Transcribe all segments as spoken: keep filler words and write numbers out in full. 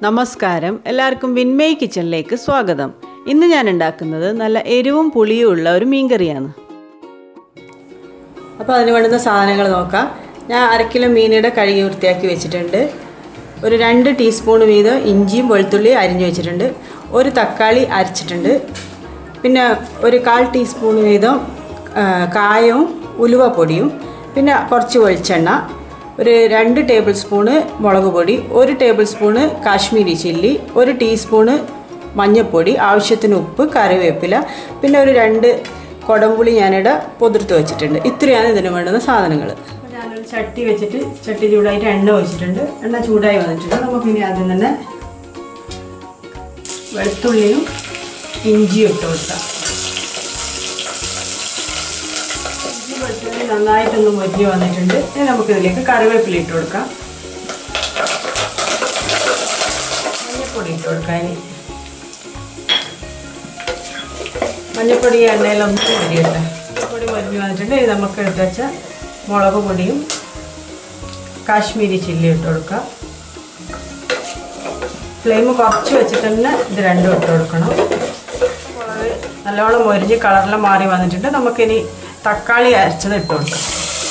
നമസ്കാരം, എല്ലാവർക്കും വിൻമയ് കിച്ചണിലേക്ക് സ്വാഗതം. ഇന്ന് ഞാൻ ഉണ്ടാക്കുന്നത് നല്ല എരിവും പുളിയും ഉള്ള ഒരു മീൻകറിയാണ്. അപ്പോൾ അതിന് വേണ്ടുന്ന സാധനങ്ങൾ നോക്കാം. ഞാൻ അര കിലോ മീനിയുടെ കഴുകി വൃത്തിയാക്കി വെച്ചിട്ടുണ്ട്. ഒരു രണ്ട് ടീസ്പൂൺ വീതം ഇഞ്ചിയും വെളുത്തുള്ളിയും അരിഞ്ഞു വെച്ചിട്ടുണ്ട്. ഒരു തക്കാളി അരച്ചിട്ടുണ്ട്. പിന്നെ ഒരു കാൽ ടീസ്പൂൺ വീതം കായവും ഉലുവപ്പൊടിയും, പിന്നെ കുറച്ച് വെളിച്ചെണ്ണ, ഒരു രണ്ട് ടേബിൾ സ്പൂണ് മുളക് പൊടി, ഒരു ടേബിൾ സ്പൂണ് കാശ്മീരി ചില്ലി, ഒരു ടീസ്പൂണ് മഞ്ഞൾപ്പൊടി, ആവശ്യത്തിന് ഉപ്പ്, കറിവേപ്പില, പിന്നെ ഒരു രണ്ട് കുടംപുളി ഞാനിവിടെ പൊതിർത്ത് വെച്ചിട്ടുണ്ട്. ഇത്രയാണ് ഇതിന് വേണ്ടുന്ന സാധനങ്ങൾ. ഞാനൊരു ചട്ടി വെച്ചിട്ട് ചട്ടി ചൂടായിട്ട് എണ്ണ ഒഴിച്ചിട്ടുണ്ട്. എണ്ണ ചൂടായി വന്നിട്ടുണ്ട്. നമുക്കിനി ആദ്യം തന്നെ വെളുത്തുള്ളിയും ഇഞ്ചിയും ഇട്ട് കൊടുക്കാം. വെളുത്തുള്ളി നന്നായിട്ടൊന്ന് മൊരിഞ്ഞ് വന്നിട്ടുണ്ട്. ഇനി നമുക്കിതിലേക്ക് കറിവേപ്പില ഇട്ട് കൊടുക്കാം. മഞ്ഞൾപ്പൊടി ഇട്ട് കൊടുക്കാം. ഇനി മഞ്ഞൾപ്പൊടി എണ്ണയിലൊന്ന് മൊരിയട്ടെ. മഞ്ഞൾപ്പൊടി മൊരിഞ്ഞ് വന്നിട്ടുണ്ട്. ഇനി നമുക്ക് എടുത്ത് വെച്ച മുളക് പൊടിയും കാശ്മീരി ചില്ലി ഇട്ട് കൊടുക്കാം. ഫ്ലെയിം കുറച്ച് വെച്ചിട്ട് തന്നെ ഇത് രണ്ടും ഇട്ട് കൊടുക്കണം. മുളക് നല്ലോണം മൊരിഞ്ഞ് കളറെല്ലാം മാറി വന്നിട്ടുണ്ട്. നമുക്കിനി തക്കാളി അരച്ചത് ഇട്ട് കൊടുക്കാം.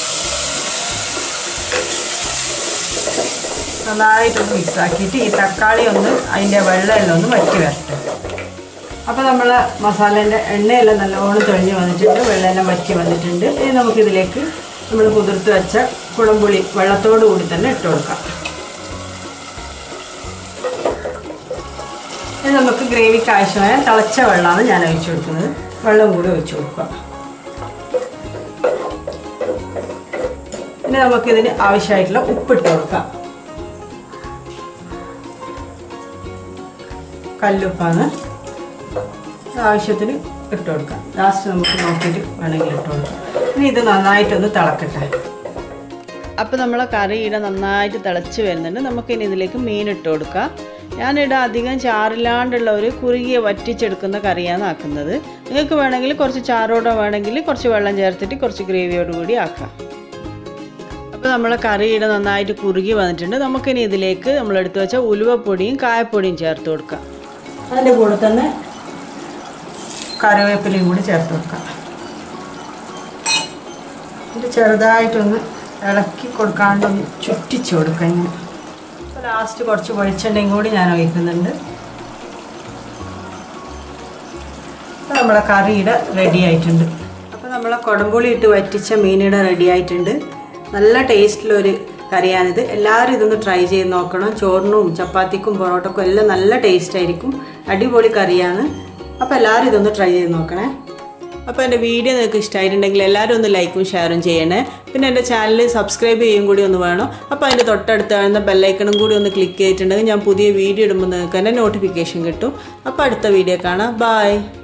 നന്നായിട്ടൊന്ന് മിക്സാക്കിയിട്ട് ഈ തക്കാളി ഒന്ന് അതിൻ്റെ വെള്ളമെല്ലാം ഒന്ന് വറ്റി വരട്ടെ. അപ്പോൾ നമ്മൾ മസാലേൻ്റെ എണ്ണയെല്ലാം നല്ലോണം തെളിഞ്ഞ് വന്നിട്ടുണ്ട്. വെള്ളമെല്ലാം വറ്റി വന്നിട്ടുണ്ട്. ഇനി നമുക്കിതിലേക്ക് നമ്മൾ കുതിർത്ത് വെച്ച കുടംപുളി വെള്ളത്തോടു കൂടി തന്നെ ഇട്ട് കൊടുക്കാം. ഇനി നമുക്ക് ഗ്രേവിക്ക് ആവശ്യമായ തിളച്ച വെള്ളമാണ് ഞാൻ ഒഴിച്ചു കൊടുക്കുന്നത്. വെള്ളം കൂടി ഒഴിച്ചു കൊടുക്കുക. ഇനി നമുക്കിതിന് ആവശ്യമായിട്ടുള്ള ഉപ്പിട്ട് കൊടുക്കാം. കല്ലുപ്പാണ് ആവശ്യത്തിന് ഇട്ട് കൊടുക്കാം. ലാസ്റ്റ് നമുക്ക് നോക്കിയിട്ട് വേണമെങ്കിൽ ഇട്ട് കൊടുക്കാം. ഇനി ഇത് നന്നായിട്ടൊന്ന് തിളക്കട്ടെ. അപ്പോൾ നമ്മളെ കറി ഇവിടെ നന്നായിട്ട് തിളച്ച് വരുന്നുണ്ട്. നമുക്കിനി ഇതിലേക്ക് മീൻ ഇട്ട് കൊടുക്കാം. ഞാനിവിടെ അധികം ചാറില്ലാണ്ടുള്ള ഒരു കുറുകിയ വറ്റിച്ചെടുക്കുന്ന കറിയാണ് ആക്കുന്നത്. നിങ്ങൾക്ക് വേണമെങ്കിൽ കുറച്ച് ചാറോടെ വേണമെങ്കിൽ കുറച്ച് വെള്ളം ചേർത്തിട്ട് കുറച്ച് ഗ്രേവിയോട് കൂടി ആക്കാം. അപ്പോൾ നമ്മളെ കറി ഇവിടെ നന്നായിട്ട് കുറുകി വന്നിട്ടുണ്ട്. നമുക്കിനി ഇതിലേക്ക് നമ്മളെടുത്ത് വെച്ച ഉലുവപ്പൊടിയും കായപ്പൊടിയും ചേർത്ത് കൊടുക്കാം. അതിൻ്റെ കൂടെ തന്നെ കറിവേപ്പിലയും കൂടി ചേർത്ത് കൊടുക്കാം. ഇത് ചെറുതായിട്ടൊന്ന് ഇളക്കി കൊടുക്കാണ്ടൊന്ന് ചുറ്റിച്ച് കൊടുക്കാം. ഇങ്ങനെ അപ്പോൾ ലാസ്റ്റ് കുറച്ച് വെളിച്ചെണ്ണയും കൂടി ഞാൻ ഒഴിക്കുന്നുണ്ട്. അപ്പോൾ നമ്മളെ കറിയുടെ റെഡി ആയിട്ടുണ്ട്. അപ്പോൾ നമ്മളെ കുടംപുളി ഇട്ട് വറ്റിച്ച മീനിയുടെ റെഡി ആയിട്ടുണ്ട്. നല്ല ടേസ്റ്റിലൊരു കറിയാണിത്. എല്ലാവരും ഇതൊന്ന് ട്രൈ ചെയ്ത് നോക്കണം. ചോറിനും ചപ്പാത്തിക്കും പൊറോട്ടക്കും എല്ലാം നല്ല ടേസ്റ്റ് ആയിരിക്കും. അടിപൊളി കറിയാണ്. അപ്പോൾ എല്ലാവരും ഇതൊന്ന് ട്രൈ ചെയ്ത് നോക്കണേ. അപ്പോൾ എൻ്റെ വീഡിയോ നിങ്ങൾക്ക് ഇഷ്ടമായിട്ടുണ്ടെങ്കിൽ എല്ലാവരും ഒന്ന് ലൈക്കും ഷെയറും ചെയ്യണേ. പിന്നെ എൻ്റെ ചാനൽ സബ്സ്ക്രൈബ് ചെയ്യും കൂടി ഒന്ന് വേണം. അപ്പോൾ അതിൻ്റെ തൊട്ടടുത്ത് കാണുന്ന ബെല്ലൈക്കണും കൂടി ഒന്ന് ക്ലിക്ക് ചെയ്തിട്ടുണ്ടെങ്കിൽ ഞാൻ പുതിയ വീഡിയോ ഇടുമ്പോൾ നിങ്ങൾക്ക് തന്നെ നോട്ടിഫിക്കേഷൻ കിട്ടും. അപ്പോൾ അടുത്ത വീഡിയോ കാണാം. ബൈ.